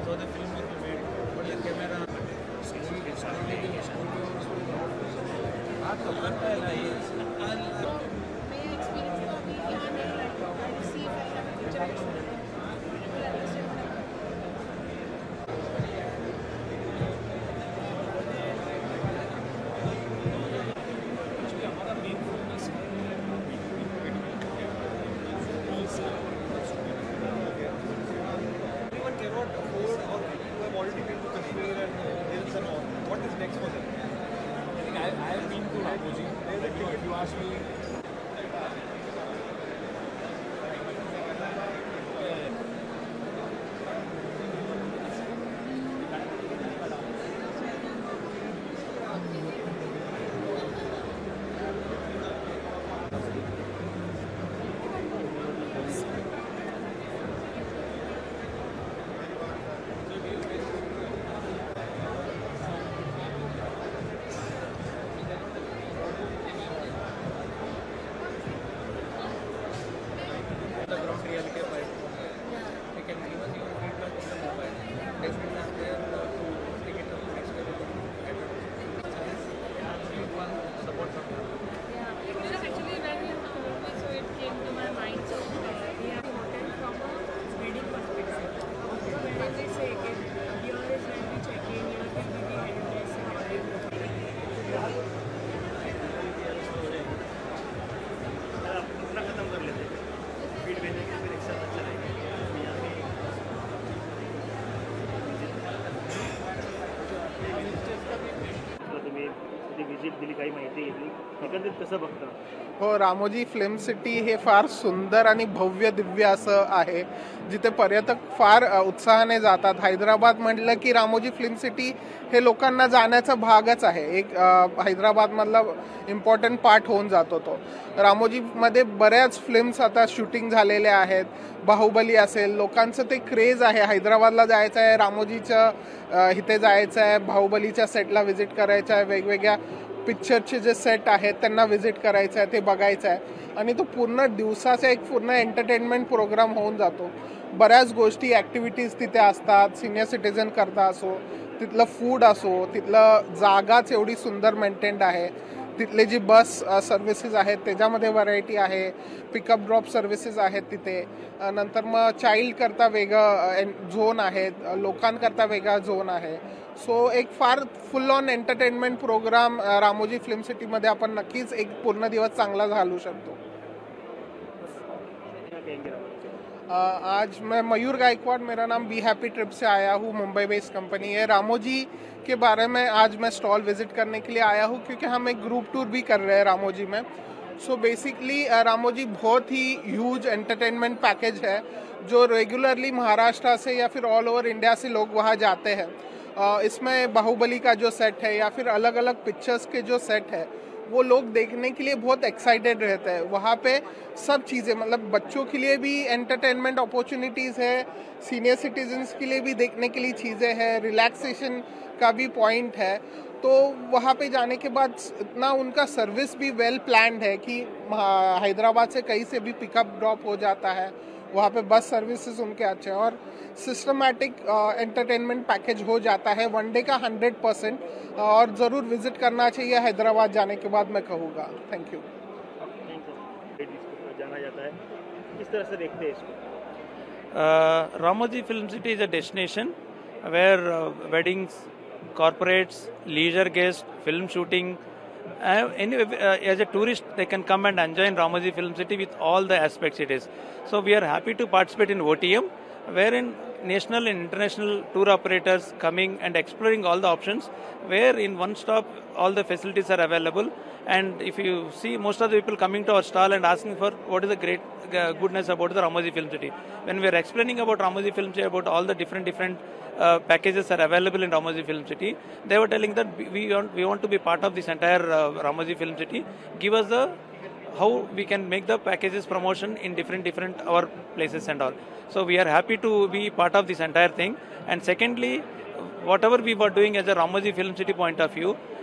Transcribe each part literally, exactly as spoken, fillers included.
so the film will be made. But the camera, हाँ तो करता है ना ये. तो मेरा एक्सपीरियंस तो अभी यहाँ नहीं रहा है. I see if I have a future experience. Everyone cannot afford or who have already been to Kashmir and uh, hills and all. What is next for them? I think I, I have been to Ramoji. If you, if you ask me, The ground reality of life. We can even give feedback on the mobile. Definitely I'm there uh, to take it to the next level. Absolute one support from you. Yeah, because actually when you told me, so it came to my mind. So uh, we have hotel from a wedding perspective. So when they say again, here is when we check in, here will be the head dress and everything. अपना खत्म कर लेते हैं feed भेजेंगे फिर एक साथ अच्छा रहेगा तुम्ही कधी विजिट दिली काही माहिती घेतली एकंदरीत कसं बघता हो, रामोजी फिल्म सिटी हे फार सुंदर आणि भव्य दिव्य असं आहे जिथे पर्यटक फार उत्साहाने जातात. हैदराबाद म्हटलं की रामोजी फिल्म सिटी हे लोकांना जाण्याचा भागच आहे. एक हैदराबादमधला इम्पॉर्टंट पार्ट होऊन जातो तो. रामोजीमध्ये बऱ्याच फिल्म्स आता शूटिंग झालेल्या आहेत. बाहुबली असेल, लोकांचं ते क्रेज आहे. हैदराबादला जायचं आहे, रामोजीच्या इथे जायचं आहे, बाहुबलीच्या सेटला व्हिजिट करायचं आहे, वेगवेगळ्या पिक्चरचे जे सेट आहेत त्यांना व्हिजिट करायचं आहे, ते बघायचं आहे. आणि तो पूर्ण दिवसाचा एक पूर्ण एंटरटेनमेंट प्रोग्राम होऊन जातो. बऱ्याच गोष्टी ॲक्टिव्हिटीज तिथे असतात. सिनियर सिटीजन करता असो, तिथलं फूड असो, तिथलं जागाच एवढी सुंदर मेंटेन्ड आहे. तिथले जी बस सर्व्हिसेस आहेत त्याच्यामध्ये व्हरायटी आहे. पिकअप ड्रॉप सर्व्हिसेस आहेत तिथे. नंतर मग चाइल्ड करता वेगळं झोन आहेत, लोकांकरता वेगळा झोन आहे. सो एक फार full on entertainment program Ramoji film सिटीमध्ये आपण नक्कीच एक पूर्ण दिवस चांगला घालू शकतो. आज मैं मयूर गायकवाड़, मेरा नाम बी हैप्पी ट्रिप से आया हूँ. मुंबई बेस्ड कंपनी है. रामोजी के बारे में आज मैं स्टॉल विजिट करने के लिए आया हूँ क्योंकि हम एक ग्रुप टूर भी कर रहे हैं रामोजी में. सो बेसिकली रामोजी बहुत ही ह्यूज एंटरटेनमेंट पैकेज है जो रेगुलरली महाराष्ट्र से या फिर ऑल ओवर इंडिया से लोग वहाँ जाते हैं. इसमें बाहुबली का जो सेट है या फिर अलग अलग पिक्चर्स के जो सेट है वो लोग देखने के लिए बहुत एक्साइटेड रहते हैं. वहाँ पे सब चीज़ें, मतलब बच्चों के लिए भी एंटरटेनमेंट अपॉर्चुनिटीज़ है, सीनियर सिटीजन्स के लिए भी देखने के लिए चीज़ें हैं, रिलैक्सेशन का भी पॉइंट है. तो वहाँ पे जाने के बाद इतना उनका सर्विस भी वेल प्लान्ड है कि हैदराबाद से कहीं से भी पिकअप ड्रॉप हो जाता है. वहाँ पे बस सर्विसेज उनके अच्छे हैं और सिस्टमैटिक एंटरटेनमेंट पैकेज हो जाता है वन डे का हंड्रेड परसेंट. और ज़रूर विजिट करना चाहिए हैदराबाद जाने के बाद, मैं कहूँगा. Thank you. जाना जाता है, किस तरह से देखते हैं इसको? Uh, Ramoji Film City is a destination where uh, weddings, corporates, leisure guests, film shooting, uh, anyway, uh, as a tourist, they can come and enjoy in Ramoji Film City with all the aspects it is. So we are happy to participate in O T M, wherein national and international tour operators coming and exploring all the options, where in one stop all the facilities are available. And if you see, most of the people coming to our stall and asking for what is the great uh, goodness about the Ramoji Film City. When we are explaining about Ramoji Film City, about all the different different uh, packages are available in Ramoji Film City, they were telling that we want we want to be part of this entire uh, Ramoji Film City. Give us the how we can make the packages promotion in different different our places and all. So we are happy to be part of this entire thing. And secondly, whatever we were doing as a Ramoji Film City point of view,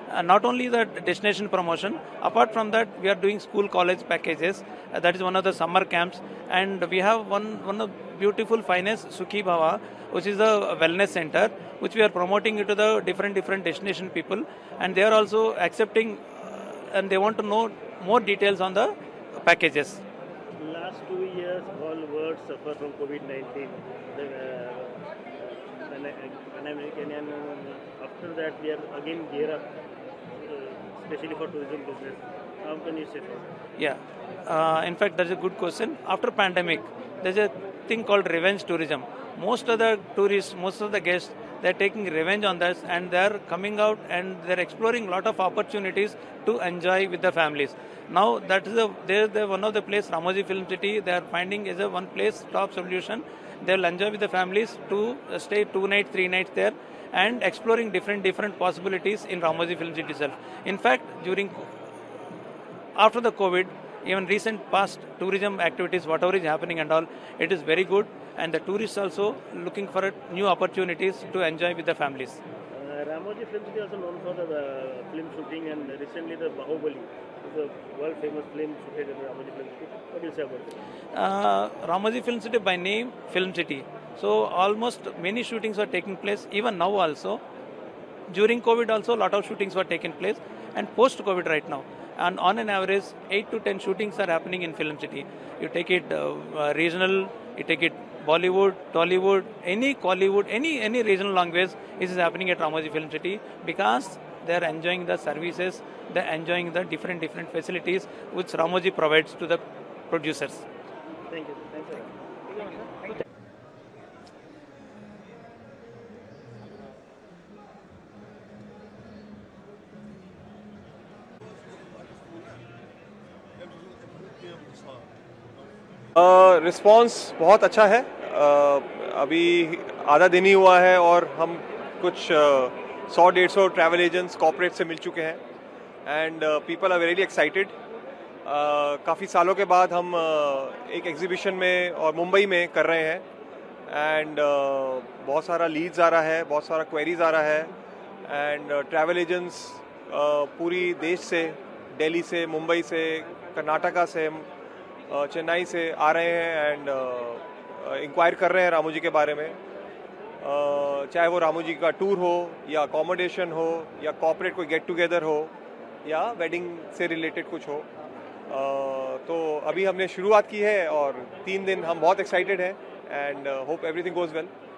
Uh, not only the destination promotion, apart from that, we are doing school college packages. Uh, that is one of the summer camps, and we have one one of beautiful finest Sukhi Bhava, which is a wellness center, which we are promoting it to the different different destination people, and they are also accepting, uh, and they want to know more details on the packages. Last two years, all world suffer from COVID nineteen. The uh, Pan-American, and uh, after that, we are again gear up, uh, especially for tourism business. How can you say so? Yeah, uh, in fact, that's a good question. After pandemic, there's a thing called revenge tourism. Most of the tourists, most of the guests, they're taking revenge on this, and they're coming out and they're exploring a lot of opportunities to enjoy with the families. Now that is a there's the one of the place, Ramoji Film City, they are finding is a one place top solution. They will enjoy with the families to stay two nights, three nights there, and exploring different different possibilities in Ramoji Film City itself. In fact, during after the COVID, even recent past tourism activities, whatever is happening and all, it is very good, and the tourists also looking for new opportunities to enjoy with the families. Uh, Ramoji Film City also known for the uh, film shooting, and recently the Bahubali is a world famous film shooted at Ramoji Film City. What do you say about it? Uh, Ramoji Film City by name Film City. So almost many shootings were taking place, even now also. During COVID also, a lot of shootings were taking place, and post-COVID right now. And on an average, eight to ten shootings are happening in Film City. You take it uh, uh, regional, you take it Bollywood, Tollywood, any Collywood, any any regional language, this is happening at Ramoji Film City because they are enjoying the services, they are enjoying the different different facilities which Ramoji provides to the producers. Thank you. Thank you. Response uh, बहुत अच्छा है. uh, अभी आधा दिन ही हुआ है और हम कुछ सौ डेढ़ सौ ट्रैवल एजेंट्स कॉर्पोरेट से मिल चुके हैं, and people are very excited. काफ़ी सालों के बाद हम uh, एक एग्जीबिशन में और मुंबई में कर रहे हैं, एंड uh, बहुत सारा लीड्स आ रहा है, बहुत सारा क्वेरीज आ रहा है, एंड ट्रैवल एजेंट्स पूरी देश से, दिल्ली से, मुंबई से, कर्नाटका से, चेन्नई से आ रहे हैं एंड इंक्वायर कर रहे हैं रामोजी के बारे में. uh, चाहे वो रामोजी का टूर हो या अकोमोडेशन हो या कॉर्पोरेट कोई गेट टुगेदर हो या वेडिंग से रिलेटेड कुछ हो. uh, तो अभी हमने शुरुआत की है और तीन दिन हम बहुत एक्साइटेड हैं and hope everything goes well.